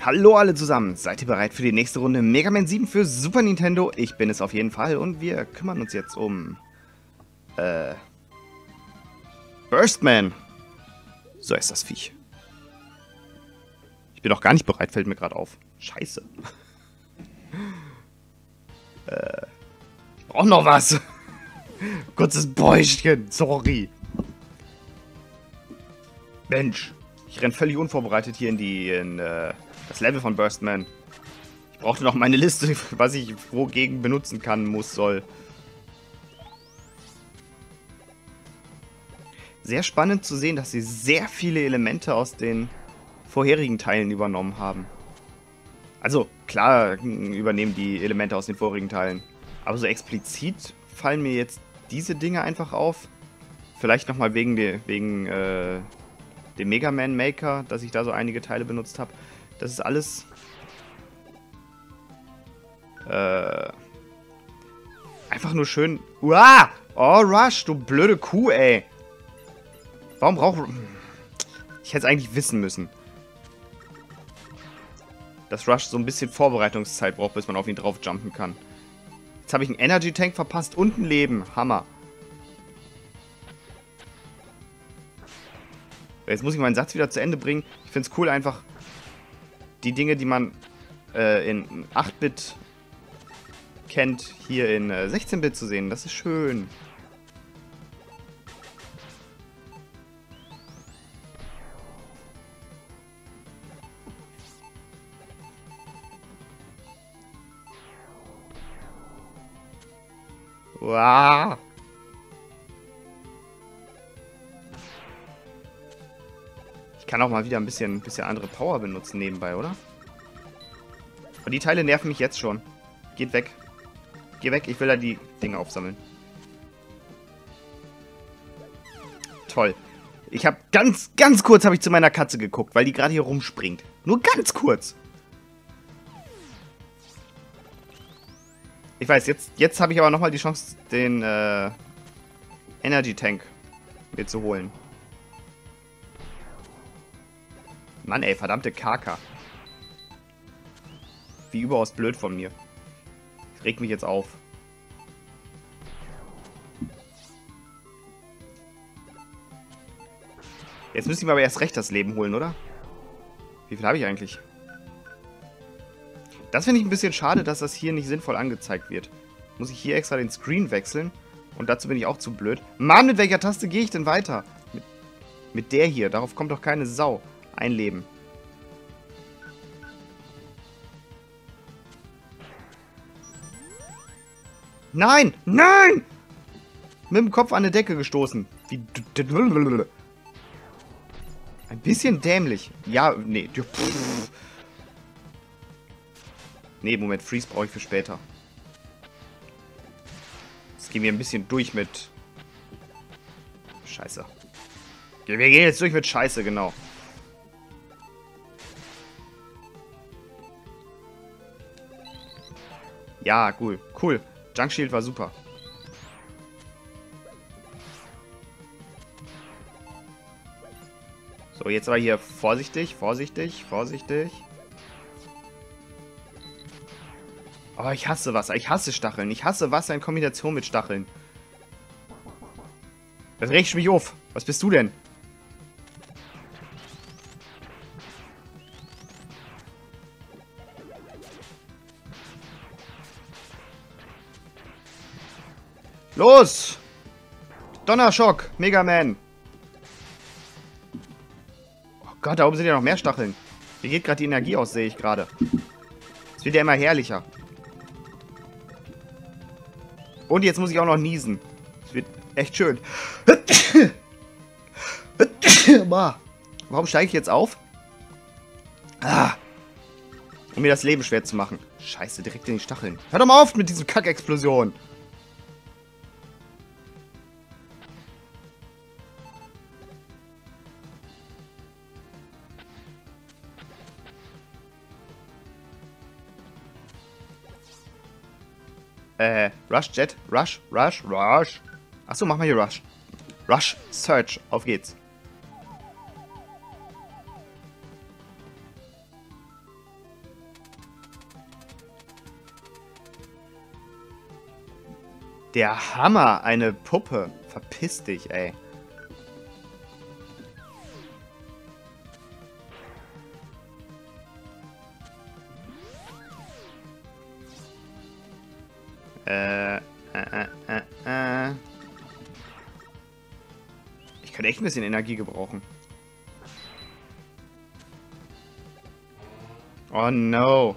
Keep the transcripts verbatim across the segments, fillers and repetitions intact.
Hallo alle zusammen, seid ihr bereit für die nächste Runde Mega Man sieben für Super Nintendo? Ich bin es auf jeden Fall und wir kümmern uns jetzt um... Äh... Burstman. So ist das Viech. Ich bin noch gar nicht bereit, fällt mir gerade auf. Scheiße. äh... Ich brauch noch was. Kurzes Bäuchchen, sorry. Mensch. Ich renn völlig unvorbereitet hier in die... In, äh, das Level von Burstman. Ich brauchte noch meine Liste, was ich wogegen benutzen kann, muss, soll. Sehr spannend zu sehen, dass sie sehr viele Elemente aus den vorherigen Teilen übernommen haben. Also, klar übernehmen die Elemente aus den vorigen Teilen. Aber so explizit fallen mir jetzt diese Dinge einfach auf. Vielleicht nochmal wegen, de, wegen äh, dem Mega Man Maker, dass ich da so einige Teile benutzt habe. Das ist alles... Äh... Einfach nur schön... Uah! Oh, Rush, du blöde Kuh, ey! Warum braucht... Ich hätte es eigentlich wissen müssen. Dass Rush so ein bisschen Vorbereitungszeit braucht, bis man auf ihn drauf jumpen kann. Jetzt habe ich einen Energy Tank verpasst und ein Leben. Hammer. Jetzt muss ich meinen Satz wieder zu Ende bringen. Ich finde es cool, einfach die Dinge, die man äh, in acht Bit kennt, hier in äh, sechzehn Bit zu sehen. Das ist schön. Wow. Ich kann auch mal wieder ein bisschen, bisschen andere Power benutzen nebenbei, oder? Aber die Teile nerven mich jetzt schon. Geht weg. Geh weg, ich will da die Dinge aufsammeln. Toll. Ich habe ganz, ganz kurz habe ich zu meiner Katze geguckt, weil die gerade hier rumspringt. Nur ganz kurz. Ich weiß, jetzt, jetzt habe ich aber nochmal die Chance, den äh, Energy Tank mir zu holen. Mann, ey, verdammte Kaka. Wie überaus blöd von mir. Das regt mich jetzt auf. Jetzt müssen wir aber erst recht das Leben holen, oder? Wie viel habe ich eigentlich? Das finde ich ein bisschen schade, dass das hier nicht sinnvoll angezeigt wird. Muss ich hier extra den Screen wechseln? Und dazu bin ich auch zu blöd. Mann, mit welcher Taste gehe ich denn weiter? Mit, mit der hier. Darauf kommt doch keine Sau. Ein Leben. Nein! Nein! Mit dem Kopf an eine Decke gestoßen. Wie... Ein bisschen dämlich. Ja, nee. Nee, Moment. Freeze brauche ich für später. Jetzt gehen wir ein bisschen durch mit... Scheiße. Wir gehen jetzt durch mit Scheiße, genau. Ja, cool. Cool. Junk Shield war super. So, jetzt aber hier vorsichtig, vorsichtig, vorsichtig. Oh, ich hasse Wasser. Ich hasse Stacheln. Ich hasse Wasser in Kombination mit Stacheln. Das regt mich auf. Was bist du denn? Los! Donnerschock, Mega Man. Oh Gott, da oben sind ja noch mehr Stacheln. Hier geht gerade die Energie aus, sehe ich gerade. Es wird ja immer herrlicher. Und jetzt muss ich auch noch niesen. Es wird echt schön. Warum steige ich jetzt auf? Ah. Um mir das Leben schwer zu machen. Scheiße, direkt in die Stacheln. Hör doch mal auf mit diesem Kack-Explosion. Äh, Rush, Jet, Rush, Rush, Rush. Achso, mach mal hier Rush. Rush, Search, auf geht's. Der Hammer, eine Puppe. Verpiss dich, ey. Äh, äh, äh, äh. Ich könnte echt ein bisschen Energie gebrauchen. Oh no.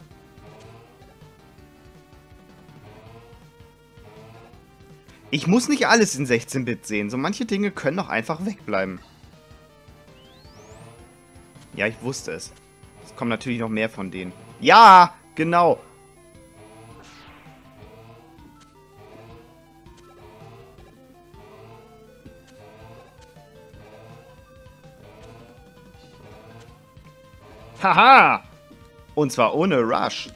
Ich muss nicht alles in sechzehn Bit sehen. So manche Dinge können doch einfach wegbleiben. Ja, ich wusste es. Es kommen natürlich noch mehr von denen. Ja, genau. Haha! Und zwar ohne Rush.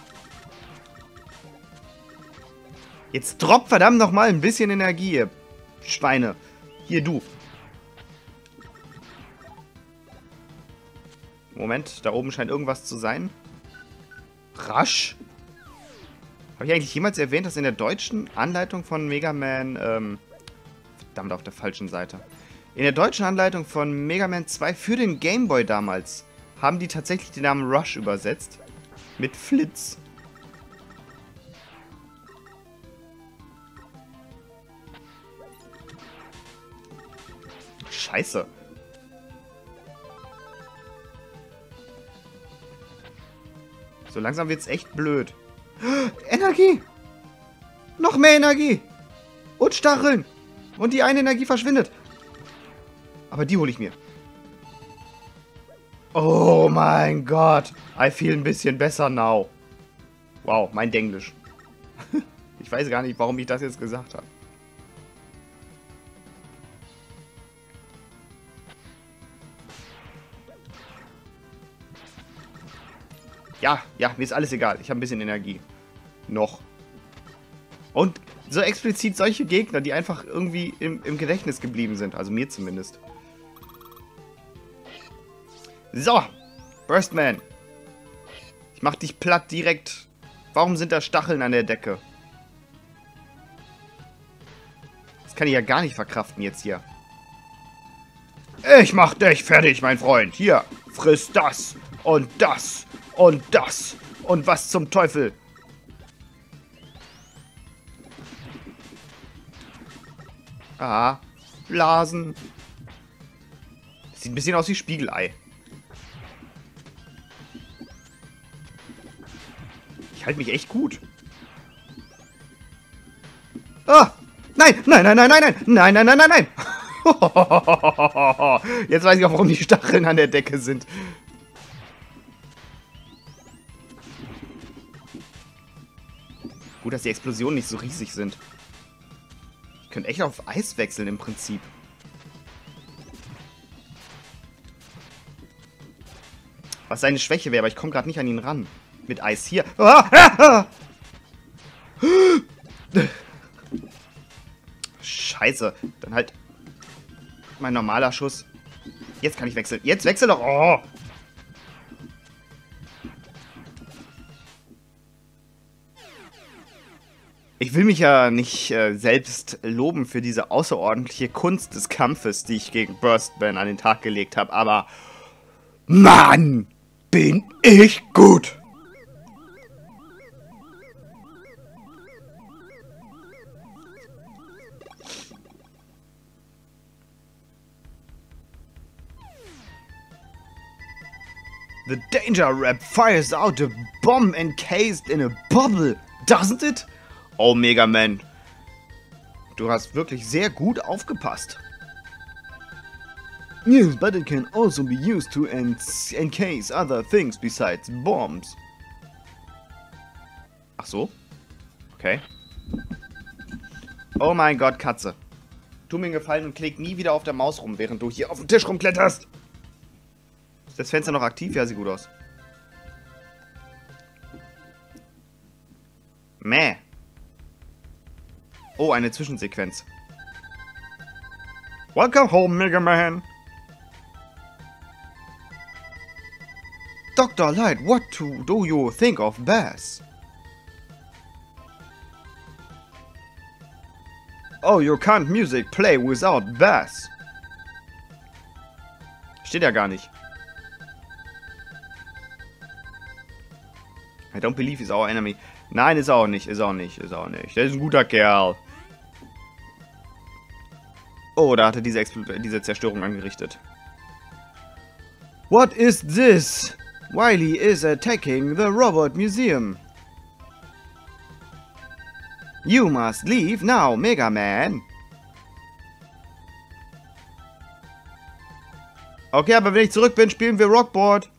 Jetzt droppt verdammt nochmal ein bisschen Energie, ihr Schweine. Hier, du. Moment, da oben scheint irgendwas zu sein. Rush? Habe ich eigentlich jemals erwähnt, dass in der deutschen Anleitung von Mega Man... Ähm, verdammt, auf der falschen Seite. In der deutschen Anleitung von Mega Man zwei für den Game Boy damals haben die tatsächlich den Namen Rush übersetzt. Mit Flitz. Scheiße. So langsam wird's echt blöd. Energie! Noch mehr Energie! Und Stacheln! Und die eine Energie verschwindet. Aber die hole ich mir. Oh mein Gott. I feel ein bisschen besser now. Wow, mein Denglisch. Ich weiß gar nicht, warum ich das jetzt gesagt habe. Ja, ja, mir ist alles egal. Ich habe ein bisschen Energie. Noch. Und so explizit solche Gegner, die einfach irgendwie im, im Gedächtnis geblieben sind. Also mir zumindest. So, Burstman. Ich mach dich platt direkt. Warum sind da Stacheln an der Decke? Das kann ich ja gar nicht verkraften jetzt hier. Ich mach dich fertig, mein Freund. Hier, friss das und das und das. Und was zum Teufel? Ah, Blasen. Sieht ein bisschen aus wie Spiegelei. Ich halte mich echt gut. Ah! Nein! Nein, nein, nein, nein, nein! Nein, nein, nein, nein, nein! Jetzt weiß ich auch, warum die Stacheln an der Decke sind. Gut, dass die Explosionen nicht so riesig sind. Ich könnte echt auf Eis wechseln im Prinzip. Was seine Schwäche wäre, aber ich komme gerade nicht an ihn ran. Mit Eis hier. Ah, ah, ah. Scheiße. Dann halt mein normaler Schuss. Jetzt kann ich wechseln. Jetzt wechsel doch. Oh. Ich will mich ja nicht äh, selbst loben für diese außerordentliche Kunst des Kampfes, die ich gegen Burstman an den Tag gelegt habe, aber Mann, bin ich gut! The Danger Rap fires out a bomb encased in a bubble, doesn't it? Oh, Mega Man. Du hast wirklich sehr gut aufgepasst. Yes, but it can also be used to encase other things besides bombs. Ach so? Okay. Oh mein Gott, Katze. Tu mir einen Gefallen und klick nie wieder auf der Maus rum, während du hier auf den Tisch rumkletterst. Ist das Fenster noch aktiv? Ja, sieht gut aus. Mäh. Oh, eine Zwischensequenz. Welcome home, Mega Man. Doktor Light, what do you think of Bass? Oh, you can't music play without bass. Steht ja gar nicht. I don't believe he's our enemy. Nein, ist er auch nicht, ist er auch nicht, ist er auch nicht. Der ist ein guter Kerl. Oh, da hat er diese, Expl diese Zerstörung angerichtet. What is this? Wily is attacking the Robot Museum. You must leave now, Mega Man. Okay, aber wenn ich zurück bin, spielen wir Rockboard.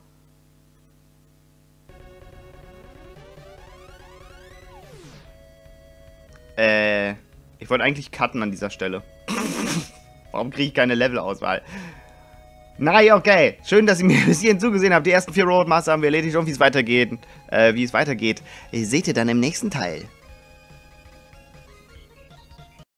Äh, ich wollte eigentlich cutten an dieser Stelle. Warum kriege ich keine Levelauswahl? Nein, okay. Schön, dass ihr mir bis hierhin zugesehen habt. Die ersten vier Roadmaster haben wir erledigt und wie es weitergeht. Äh, wie es weitergeht, seht ihr dann im nächsten Teil.